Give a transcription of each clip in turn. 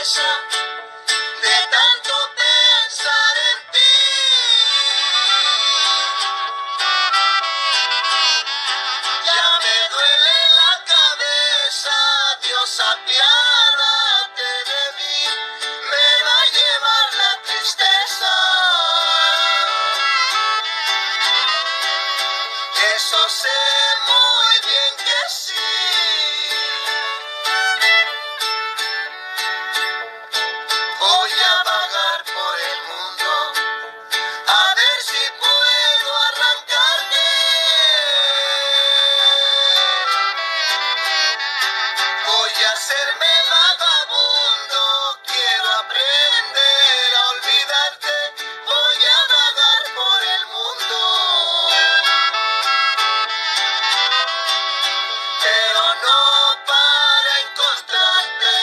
cabeza de tanto pensar en ti. Ya me duele la cabeza, Dios apiádate de mí, me va a llevar la tristeza. Eso sé muy bien que sí. Voy a vagar por el mundo a ver si puedo arrancarte. Voy a hacerme vagabundo, quiero aprender a olvidarte. Voy a vagar por el mundo, pero no para encontrarte.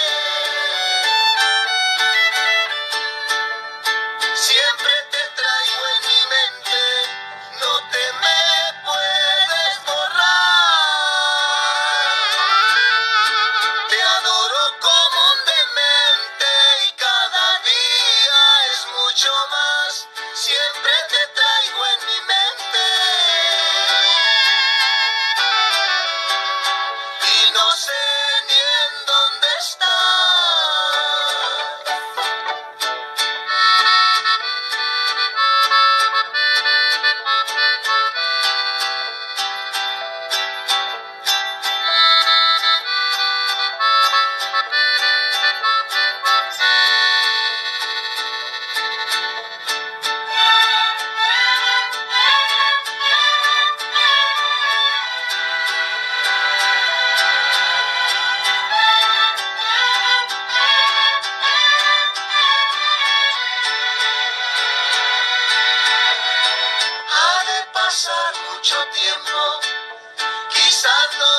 Siempre te traigo en mi mente, no te me puedes borrar. Te adoro como un demente y cada día es mucho más. Siempre te traigo en mi mente y no sé ni en dónde estás. Ha de pasar mucho tiempo, quizás no